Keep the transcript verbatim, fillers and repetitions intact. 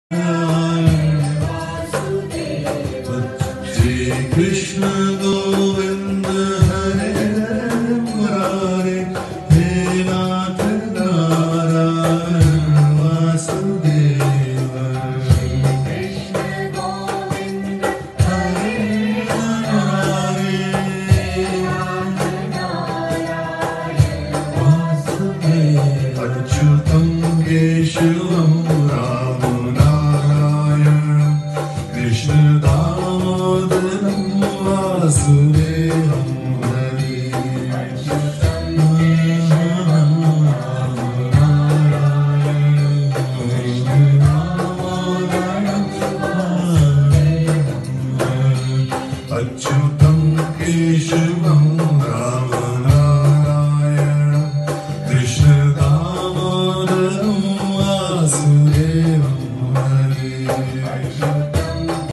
श्री कृष्ण गोविंद हरे मुरारे, हे नाथ नारायण वासुदेव। श्री कृष्ण गोविंद हरे मुरारे, वासुदेव। अच्युतं केशवं रामं नारायण, कृष्ण दामोदरं वासुदेवं हरे। अच्युतं केशवं रामं नारायण, कृष्ण दामोदरं वासुदेवं हरे।